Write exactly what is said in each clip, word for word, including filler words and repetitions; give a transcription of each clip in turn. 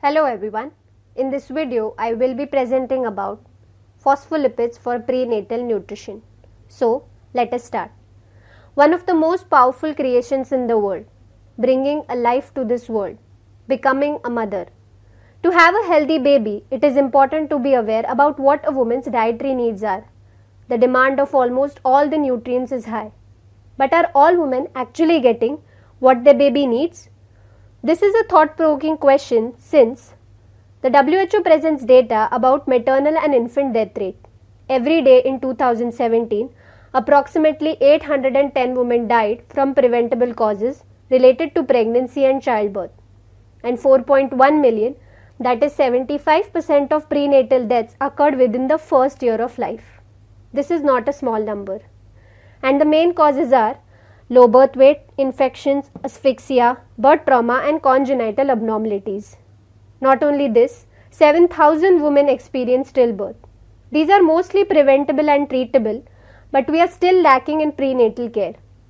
Hello everyone. In this video, I will be presenting about phospholipids for prenatal nutrition. So, let us start. One of the most powerful creations in the world, bringing a life to this world, becoming a mother. To have a healthy baby, it is important to be aware about what a woman's dietary needs are. The demand of almost all the nutrients is high. But are all women actually getting what their baby needs? This is a thought-provoking question since the W H O presents data about maternal and infant death rate. Every day in two thousand seventeen, approximately eight hundred ten women died from preventable causes related to pregnancy and childbirth, and four point one million, that is seventy-five percent of prenatal deaths, occurred within the first year of life. This is not a small number. And the main causes are low birth weight, infections, asphyxia, birth trauma and congenital abnormalities. Not only this, seven thousand women experience stillbirth. These are mostly preventable and treatable, but we are still lacking in prenatal care.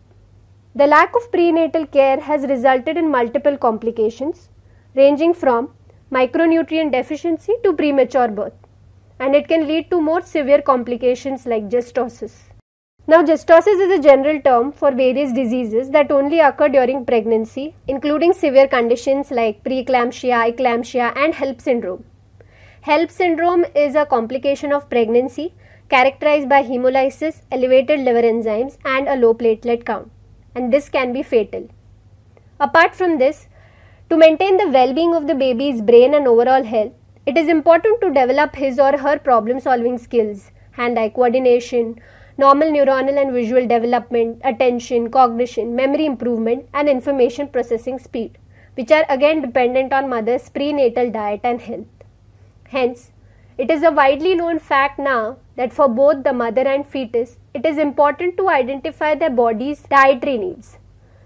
The lack of prenatal care has resulted in multiple complications, ranging from micronutrient deficiency to premature birth, and it can lead to more severe complications like genosis. Now, genosis is a general term for various diseases that only occur during pregnancy, including severe conditions like preeclampsia, eclampsia, and HELLP syndrome. HELLP syndrome is a complication of pregnancy characterized by hemolysis, elevated liver enzymes, and a low platelet count, and this can be fatal. Apart from this, to maintain the well-being of the baby's brain and overall health, it is important to develop his or her problem-solving skills, hand-eye coordination, normal neuronal and visual development, attention, cognition, memory improvement, and information processing speed, which are again dependent on mother's prenatal diet and health. Hence, it is a widely known fact now that for both the mother and fetus, it is important to identify their body's dietary needs,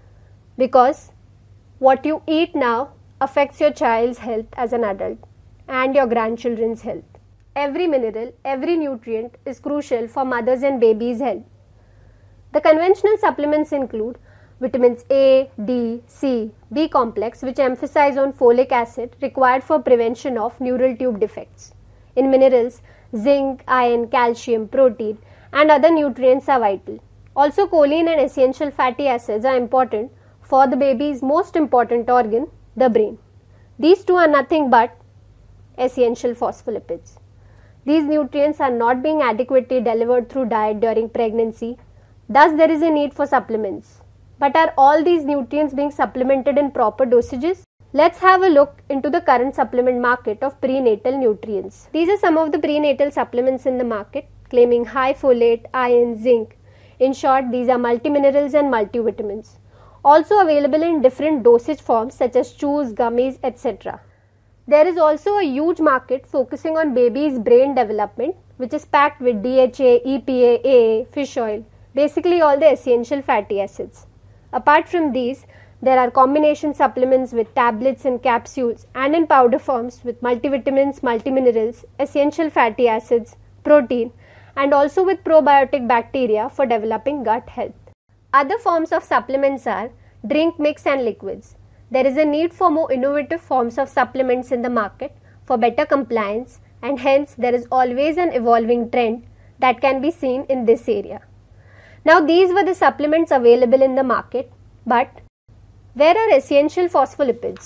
because what you eat now affects your child's health as an adult and your grandchildren's health. Every mineral, every nutrient is crucial for mothers and babies' health. The conventional supplements include vitamins A, D, C, B complex, which emphasize on folic acid required for prevention of neural tube defects. In minerals, zinc, iron, calcium, protein, and other nutrients are vital. Also, choline and essential fatty acids are important for the baby's most important organ, the brain. These two are nothing but essential phospholipids. These nutrients are not being adequately delivered through diet during pregnancy, thus there is a need for supplements. But are all these nutrients being supplemented in proper dosages? Let's have a look into the current supplement market of prenatal nutrients. These are some of the prenatal supplements in the market, claiming high folate, iron, zinc. In short, these are multiminerals and multivitamins. Also available in different dosage forms such as chews, gummies, et cetera. There is also a huge market focusing on baby's brain development, which is packed with D H A, E P A, A A, fish oil, basically all the essential fatty acids. Apart from these, there are combination supplements with tablets and capsules and in powder forms with multivitamins, multiminerals, essential fatty acids, protein, and also with probiotic bacteria for developing gut health. Other forms of supplements are drink mix and liquids. There is a need for more innovative forms of supplements in the market for better compliance, and hence there is always an evolving trend that can be seen in this area. Now, these were the supplements available in the market, but where are essential phospholipids?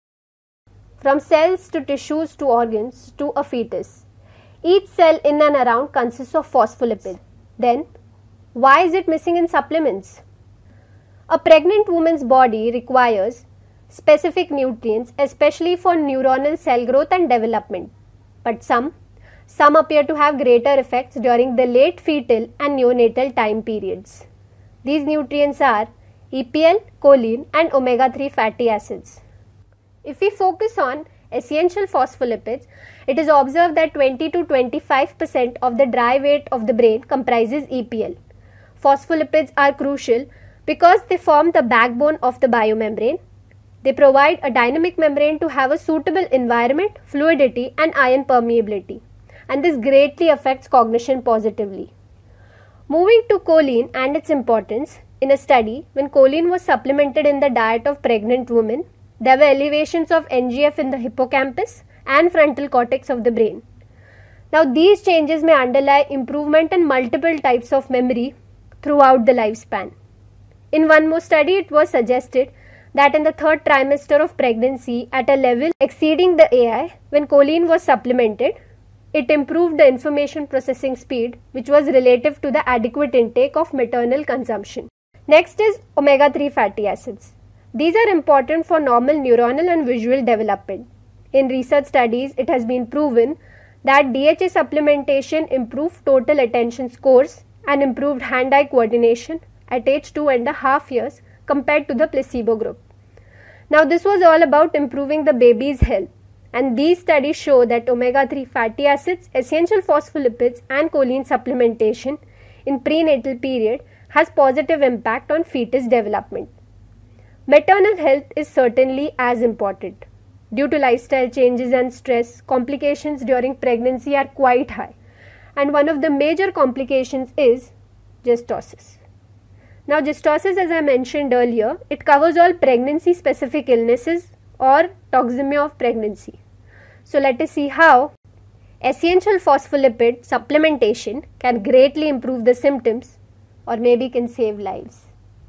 From cells to tissues to organs to a fetus, each cell in and around consists of phospholipids. Then, why is it missing in supplements? A pregnant woman's body requires specific nutrients, especially for neuronal cell growth and development, but some, some appear to have greater effects during the late fetal and neonatal time periods. These nutrients are E P L, choline, and omega three fatty acids. If we focus on essential phospholipids, it is observed that twenty to twenty-five percent of the dry weight of the brain comprises E P L. Phospholipids are crucial because they form the backbone of the biomembrane. They provide a dynamic membrane to have a suitable environment, fluidity, and ion permeability, and this greatly affects cognition positively. Moving to choline and its importance, in a study, when choline was supplemented in the diet of pregnant women, there were elevations of N G F in the hippocampus and frontal cortex of the brain. Now, these changes may underlie improvement in multiple types of memory throughout the lifespan. In one more study, it was suggested that in the third trimester of pregnancy, at a level exceeding the A I, when choline was supplemented, it improved the information processing speed, which was relative to the adequate intake of maternal consumption. Next is omega three fatty acids. These are important for normal neuronal and visual development. In research studies, it has been proven that D H A supplementation improved total attention scores and improved hand-eye coordination at age two and a half years compared to the placebo group. Now, this was all about improving the baby's health, and these studies show that omega three fatty acids, essential phospholipids and choline supplementation in prenatal period has positive impact on fetus development. Maternal health is certainly as important. Due to lifestyle changes and stress, complications during pregnancy are quite high, and one of the major complications is gystosis. Now, gystosis, as I mentioned earlier, it covers all pregnancy-specific illnesses or toxemia of pregnancy. So, let us see how essential phospholipid supplementation can greatly improve the symptoms or maybe can save lives.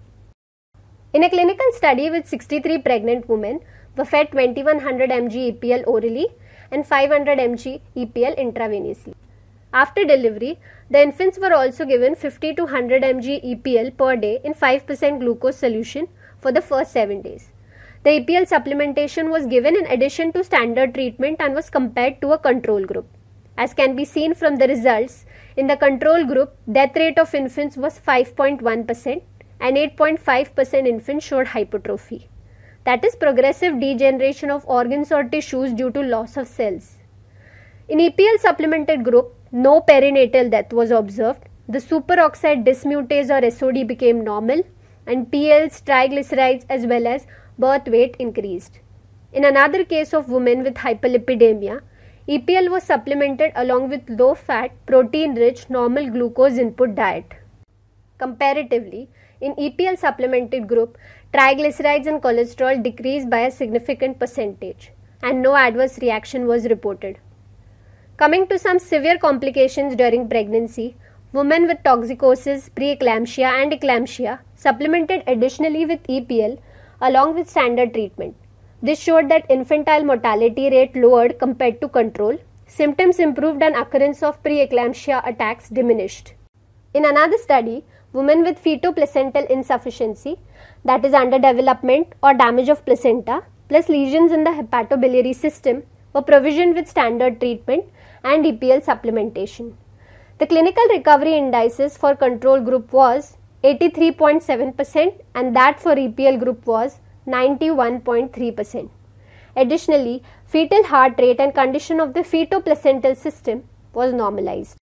In a clinical study with sixty-three pregnant women were fed twenty-one hundred milligrams E P L orally and five hundred milligrams E P L intravenously. After delivery, the infants were also given fifty to one hundred milligrams E P L per day in five percent glucose solution for the first seven days. The E P L supplementation was given in addition to standard treatment and was compared to a control group. As can be seen from the results, in the control group, death rate of infants was five point one percent and eight point five percent infants showed hypertrophy. That is progressive degeneration of organs or tissues due to loss of cells. In E P L supplemented group, no perinatal death was observed. The superoxide dismutase or S O D became normal and P Ls, triglycerides as well as birth weight increased. In another case of women with hyperlipidemia, E P L was supplemented along with low-fat, protein-rich normal glucose input diet. Comparatively, in E P L supplemented group, triglycerides and cholesterol decreased by a significant percentage and no adverse reaction was reported. Coming to some severe complications during pregnancy, women with toxicosis, preeclampsia and eclampsia supplemented additionally with E P L along with standard treatment. This showed that infantile mortality rate lowered compared to control, symptoms improved and occurrence of preeclampsia attacks diminished. In another study, women with fetoplacental insufficiency, that is underdevelopment or damage of placenta, plus lesions in the hepatobiliary system were provisioned with standard treatment and E P L supplementation. The clinical recovery indices for control group was eighty-three point seven percent and that for E P L group was ninety-one point three percent. Additionally, fetal heart rate and condition of the fetoplacental system was normalized.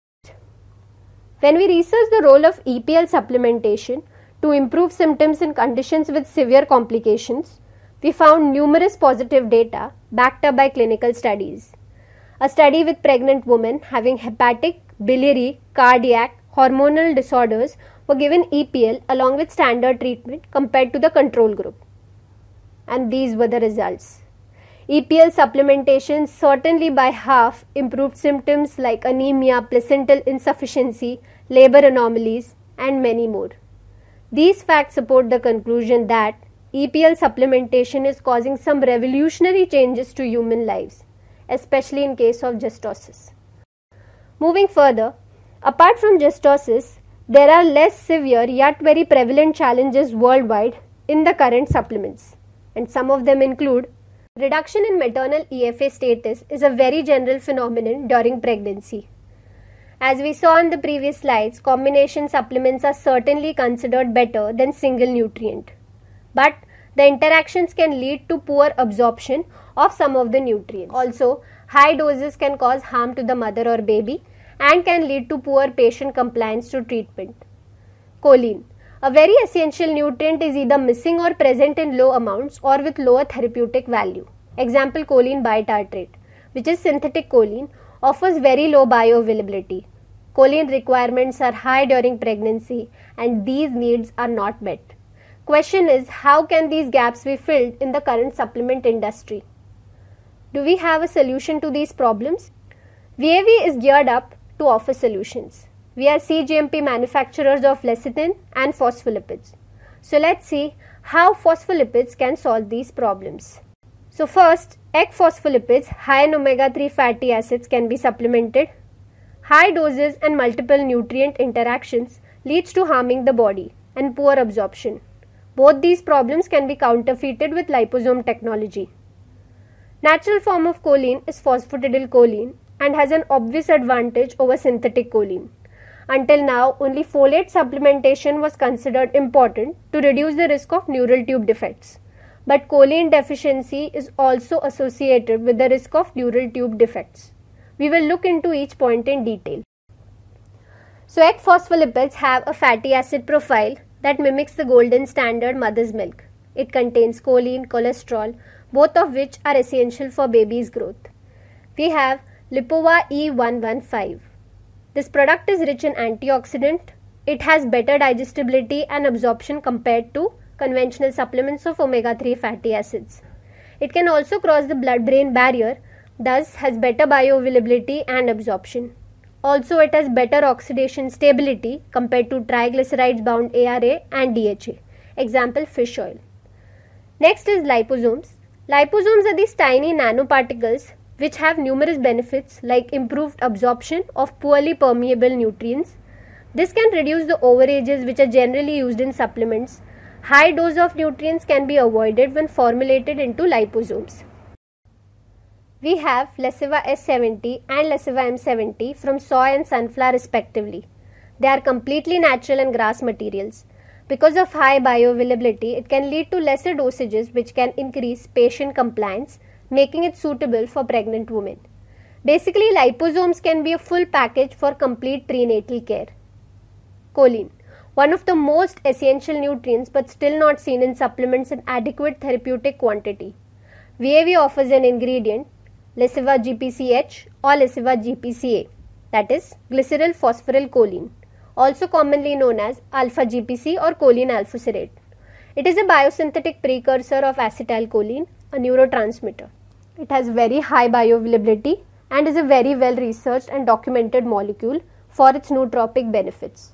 When we researched the role of E P L supplementation to improve symptoms in conditions with severe complications, we found numerous positive data backed up by clinical studies. A study with pregnant women having hepatic, biliary, cardiac, hormonal disorders were given E P L along with standard treatment compared to the control group. And these were the results. E P L supplementation certainly by half improved symptoms like anemia, placental insufficiency, labor anomalies, and many more. These facts support the conclusion that E P L supplementation is causing some revolutionary changes to human lives, especially in case of gystosis. Moving further, apart from gystosis, there are less severe yet very prevalent challenges worldwide in the current supplements, and some of them include reduction in maternal E F A status is a very general phenomenon during pregnancy. As we saw in the previous slides, combination supplements are certainly considered better than single nutrient. But the interactions can lead to poor absorption of some of the nutrients. Also, high doses can cause harm to the mother or baby and can lead to poor patient compliance to treatment. Choline. A very essential nutrient is either missing or present in low amounts or with lower therapeutic value. Example, choline bitartrate, which is synthetic choline, offers very low bioavailability. Choline requirements are high during pregnancy and these needs are not met. Question is, how can these gaps be filled in the current supplement industry? Do we have a solution to these problems? V A V is geared up to offer solutions. We are C G M P manufacturers of lecithin and phospholipids. So let's see how phospholipids can solve these problems. So first, egg phospholipids high in omega three fatty acids can be supplemented. High doses and multiple nutrient interactions leads to harming the body and poor absorption. Both these problems can be counterfeited with liposome technology. Natural form of choline is phosphatidylcholine and has an obvious advantage over synthetic choline. Until now, only folate supplementation was considered important to reduce the risk of neural tube defects. But choline deficiency is also associated with the risk of neural tube defects. We will look into each point in detail. So, egg phospholipids have a fatty acid profile that mimics the golden standard mother's milk. It contains choline, cholesterol, both of which are essential for baby's growth. We have Lipova E one fifteen. This product is rich in antioxidant. It has better digestibility and absorption compared to conventional supplements of omega three fatty acids. It can also cross the blood-brain barrier, thus has better bioavailability and absorption. Also, it has better oxidation stability compared to triglycerides-bound A R A and D H A. Example, fish oil. Next is liposomes. Liposomes are these tiny nanoparticles which have numerous benefits like improved absorption of poorly permeable nutrients. This can reduce the overages which are generally used in supplements. High dose of nutrients can be avoided when formulated into liposomes. We have Leciva S seventy and Leciva M seventy from soy and sunflower respectively. They are completely natural and grass materials. Because of high bioavailability, it can lead to lesser dosages which can increase patient compliance, making it suitable for pregnant women. Basically, liposomes can be a full package for complete prenatal care. Choline, one of the most essential nutrients but still not seen in supplements in adequate therapeutic quantity. V A V offers an ingredient, Leciva G P C H or Leciva G P C A, that is glyceryl phosphoryl choline, also commonly known as alpha G P C or choline alphocerate. It is a biosynthetic precursor of acetylcholine, a neurotransmitter. It has very high bioavailability and is a very well researched and documented molecule for its nootropic benefits.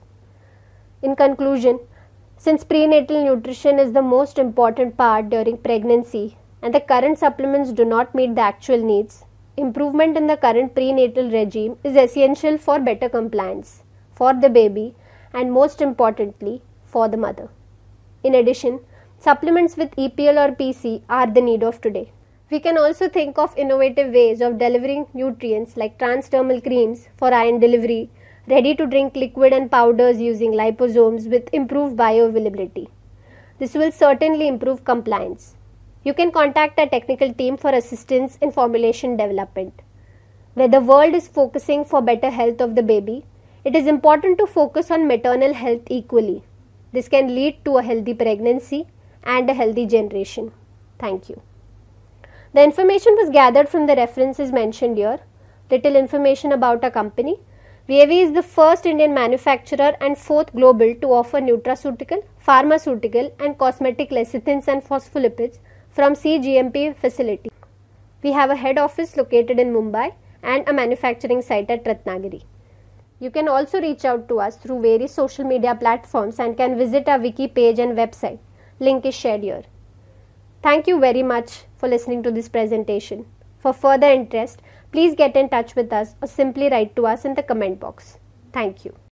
In conclusion, since prenatal nutrition is the most important part during pregnancy and the current supplements do not meet the actual needs, improvement in the current prenatal regime is essential for better compliance, for the baby and most importantly for the mother. In addition, supplements with E P L or P C are the need of today. We can also think of innovative ways of delivering nutrients like transdermal creams for iron delivery, ready to drink liquid and powders using liposomes with improved bioavailability. This will certainly improve compliance. You can contact our technical team for assistance in formulation development. Where the world is focusing for better health of the baby, it is important to focus on maternal health equally. This can lead to a healthy pregnancy and a healthy generation. Thank you. The information was gathered from the references mentioned here. Little information about our company. V A V is the first Indian manufacturer and fourth global to offer nutraceutical, pharmaceutical and cosmetic lecithins and phospholipids from C G M P facility. We have a head office located in Mumbai and a manufacturing site at Ratnagiri. You can also reach out to us through various social media platforms and can visit our wiki page and website. Link is shared here. Thank you very much for listening to this presentation. For further interest, please get in touch with us or simply write to us in the comment box. Thank you.